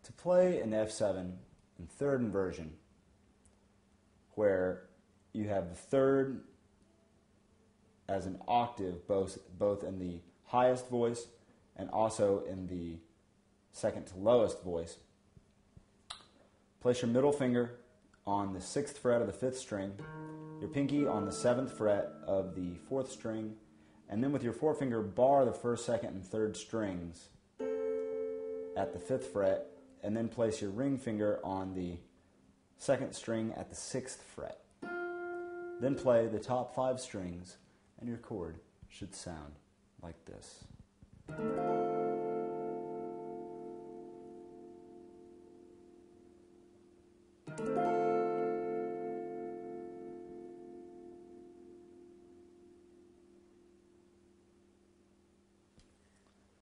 To play an F7 in third inversion, where you have the third as an octave both in the highest voice and also in the second to lowest voice, place your middle finger on the 6th fret of the 5th string, your pinky on the 7th fret of the 4th string, and then with your forefinger bar the 1st, 2nd, and 3rd strings at the 5th fret, and then place your ring finger on the 2nd string at the 6th fret. Then play the top 5 strings, and your chord should sound like this.